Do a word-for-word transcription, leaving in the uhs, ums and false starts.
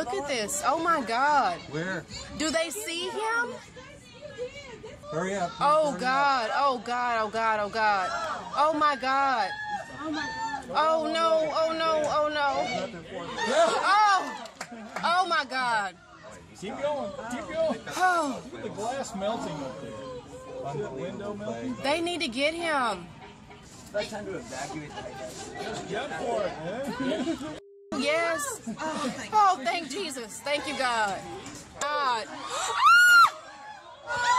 look at this. Oh my God. Where? Do they see him? Hurry up. Oh God. Oh God. Oh God. Oh God. Oh my God. Oh my God. Oh no. Oh no. Oh no. Oh. Oh my God. Keep going. Keep going. Oh. Look at the glass melting up there. On the window melting. They need to get him. It's time to evacuate the Just jump for it, man. Yes. Oh, thank Jesus. Thank you, God. God.